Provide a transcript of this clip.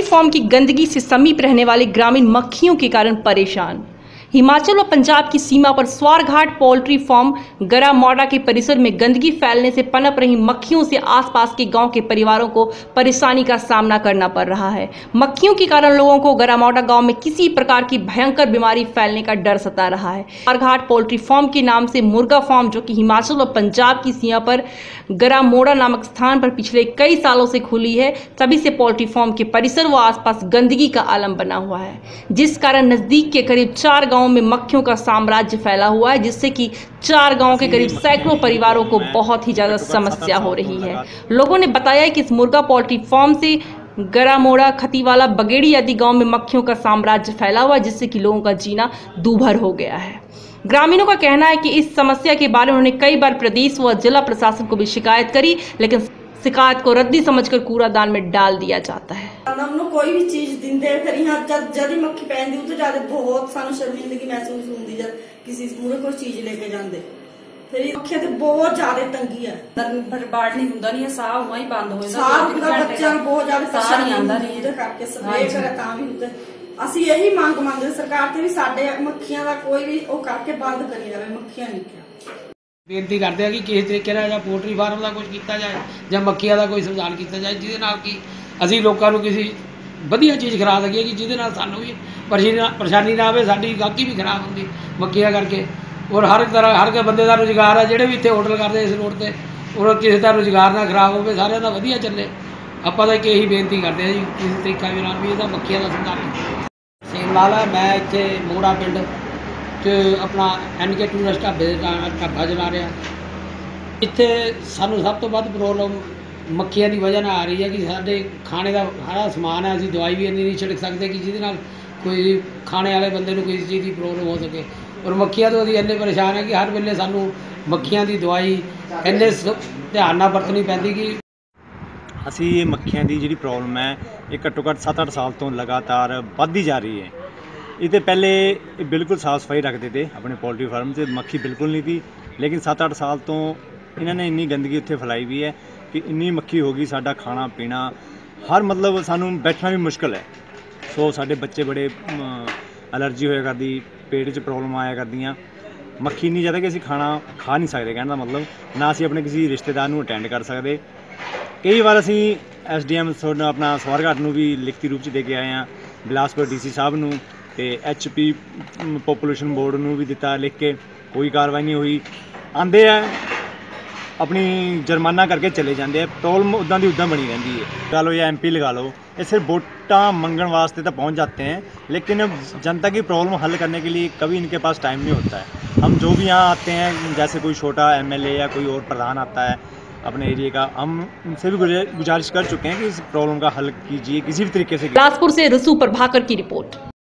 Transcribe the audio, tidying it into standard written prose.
Farm की गंदगी से समीप रहने वाले ग्रामीण मक्खियों के कारण परेशान। हिमाचल और पंजाब की सीमा पर स्वारघाट पोल्ट्री फार्म गरा मोड़ा के परिसर में गंदगी फैलने से पनप रही मक्खियों से आसपास के गांव के परिवारों को परेशानी का सामना करना पड़ रहा है। मक्खियों के कारण लोगों को गरा मोड़ा गांव में किसी प्रकार की भयंकर बीमारी फैलने का डर सता रहा है। स्वारघाट पोल्ट्री फार्म के नाम से मुर्गा फार्म, जो कि हिमाचल और पंजाब की सीमा पर गरा मोड़ा नामक स्थान पर पिछले कई सालों से खुली है, तभी से पोल्ट्री फार्म के परिसर व आसपास गंदगी का आलम बना हुआ है, जिस कारण नजदीक के करीब 4 गांवों में मक्खियों का साम्राज्य फैला हुआ है, जिससे कि 4 गांवों के करीब सैकड़ों परिवारों को बहुत ही ज्यादा समस्या हो रही है। लोगों ने बताया कि इस मुर्गा पोल्ट्री फार्म से गरा मोड़ा, खतीवाला, बगेड़ी आदि गांव में मक्खियों का साम्राज्य फैला हुआ है, जिससे कि लोगों का जीना दूभर हो गया है। ग्रामीणों का कहना है कि इस समस्या के बारे में उन्होंने कई बार प्रदेश व जिला प्रशासन को भी शिकायत करी, लेकिन शिकायत को रद्दी समझकर कूड़ादान में डाल दिया जाता है। कोई भी चीज दिंदे फिर यहाँ जद ही मक्खी पैंदी उतो ज्यादा बहुत सानू शर्मिंदगी महसूस होंदी जब किसी मूरे कोई चीज लेके जाते फिर मक्खियां ते बहुत ज्यादा तंगी है। बर्बाद नहीं हुंदा नहीं, साह हुआ ही बंद हो जाता, साह हुंदा, बच्चों को बहुत ज्यादा परेशानी आंदा नहीं इहदे करके स्प्रे करे तां भी हुंदा। ਅਸੀਂ यही ਮੰਗ ਮੰਗਦੇ ਸਰਕਾਰ ਤੇ ਵੀ ਸਾਡੇ ਮੱਖੀਆਂ ਦਾ ਕੋਈ ਵੀ ਉਹ ਕਰਕੇ ਬੰਦ ਕਰੀ ਜਾਵੇ, ਮੱਖੀਆਂ ਨਹੀਂ ਕਿਹਾ। ਬੇਨਤੀ ਕਰਦੇ ਆ ਕਿ ਕਿਸੇ ਤਰੀਕੇ ਨਾਲ ਜਾਂ ਪੋਲਟਰੀ ਫਾਰਮ ਦਾ ਕੁਝ ਕੀਤਾ ਜਾਏ ਜਾਂ ਮੱਖੀਆਂ ਦਾ ਕੋਈ ਸੰਚਾਲਨ ਕੀਤਾ ਜਾਏ, ਜਿਹਦੇ ਨਾਲ ਕਿ ਅਸੀਂ ਲੋਕਾਂ ਨੂੰ ਕਿਸੇ ਵਧੀਆ ਚੀਜ਼ ਖਿਲਾ ਸਕੀਏ ਕਿ ਜਿਹਦੇ ਨਾਲ ਸਾਨੂੰ ਵੀ ਪਰੇਸ਼ਾਨੀ ਨਾ ਆਵੇ, ਸਾਡੀ ਗਾਹਕੀ ਵੀ ਖਰਾਬ ਹੁੰਦੀ ਮੱਖੀਆਂ ਕਰਕੇ। ਔਰ ਹਰ ਤਰ੍ਹਾਂ ਹਰ ਇੱਕ ਬੰਦੇ ਦਾ ਰੁਜ਼ਗਾਰ ਹੈ, ਜਿਹੜੇ ਵੀ ਇੱਥੇ ਹੋਟਲ ਕਰਦੇ ਇਸ ਰੋਡ ਤੇ, ਔਰ ਕਿਸੇ ਦਾ ਰੁਜ਼ਗਾਰ ਨਾ ਖਰਾਬ ਹੋਵੇ, ਸਾਰਿਆਂ ਦਾ ਵਧੀਆ ਚੱਲੇ। ਆਪਾਂ ਤਾਂ ਇਹੀ ਬੇਨਤੀ ਕਰਦੇ ਹਾਂ ਜੀ, ਕਿਸੇ ਤਰੀਕੇ ਨਾਲ ਵੀ ਇਹਦਾ ਮੱਖੀਆਂ ਦਾ ਸੰਚਾਲਨ। ਸੇਮ ਲਾਲ ਹੈ, ਮੈਂ ਇੱਥੇ ਮੋੜਾ ਪਿੰਡ 'ਚ ਆਪਣਾ NK ਟੂਰਿਸਟ ਢਾਬਾ ਚਲਾ ਰਿਹਾ। ਇੱਥੇ ਸਾਨੂੰ ਸਭ ਤੋਂ ਵੱਧ ਪ੍ਰੋਬਲਮ ਮੱਖੀਆਂ ਦੀ ਵਜ੍ਹਾ ਨਾਲ ਆ ਰਹੀ ਹੈ ਕਿ ਸਾਡੇ ਖਾਣੇ ਦਾ ਸਾਰਾ ਸਮਾਨ ਹੈ, ਅਸੀਂ ਦਵਾਈ ਵੀ ਇੰਨੀ ਨਹੀਂ ਛਿੜਕ ਸਕਦੇ ਕਿ ਜਿਹਦੇ ਨਾਲ ਕੋਈ ਖਾਣੇ ਵਾਲੇ ਬੰਦੇ ਨੂੰ ਕਿਸੇ ਚੀਜ਼ ਦੀ ਪ੍ਰੋਬਲਮ ਹੋ ਸਕੇ। ਔਰ ਮੱਖੀਆਂ ਤੋਂ ਅਸੀਂ ਇੰਨੇ ਪਰੇਸ਼ਾਨ ਹੈ ਕਿ ਹਰ ਵੇਲੇ ਸਾਨੂੰ ਮੱਖੀਆਂ ਦੀ ਦਵਾਈ ਇੰਨੇ ਧਿਆਨ ਨਾਲ ਵਰਤਣੀ ਪੈਂਦੀ ਕਿ ਅਸੀਂ ਇਹ ਮੱਖੀਆਂ ਦੀ ਜਿਹੜੀ ਪ੍ਰੋਬਲਮ ਹੈ ਇਹ ਘੱਟੋ ਘੱਟ 7-8 ਸਾਲ ਤੋਂ ਲਗਾਤਾਰ ਵੱਧਦੀ ਜਾ ਰਹੀ ਹੈ। ਇਹਦੇ ਪਹਿਲੇ ਇਹ ਬਿਲਕੁਲ ਸਾਫ ਸਫਾਈ ਰੱਖਦੇ थे अपने पोल्ट्री फार्म से, मक्खी बिल्कुल नहीं थी, लेकिन 7-8 साल तो इन्होंने इन्नी गंदगी उत्थे फैलाई हुई है कि इन्नी मक्खी हो गई, साडा खाना पीना हर मतलब सानू बैठना भी मुश्किल है। सो साडे बच्चे बड़े एलर्जी होया करदी, पेट च प्रॉब्लम आया करदियाँ। मक्खी इन्नी ज़्यादा कि असीं खाना खा नहीं सकते, कहने का मतलब ना असीं अपने किसी रिश्तेदार नूं अटेंड कर सकते। कई बार असीं SDM अपना स्वारघाट नूं भी लिखती रूप च दे के आए हैं, बिलासपुर DC साहब नूं ते HP पॉपुलेशन बोर्ड नूं भी दिता लिख के, कोई कार्रवाई नहीं हुई। आंदे है अपनी जुर्माना करके चले जाते हैं, प्रॉब्लम उदा की उदा बनी रहती है। लगा लो या MP लगा लो, ये सिर्फ वोटां मंगण वास्ते तो पहुँच जाते हैं, लेकिन जनता की प्रॉब्लम हल करने के लिए कभी इनके पास टाइम नहीं होता है। हम जो भी यहाँ आते हैं, जैसे कोई छोटा MLA या कोई और प्रधान आता है अपने एरिया का, हम उनसे भी गुजारिश कर चुके हैं कि इस प्रॉब्लम का हल कीजिए किसी भी तरीके से। बिलासपुर से रसू प्रभाकर की रिपोर्ट।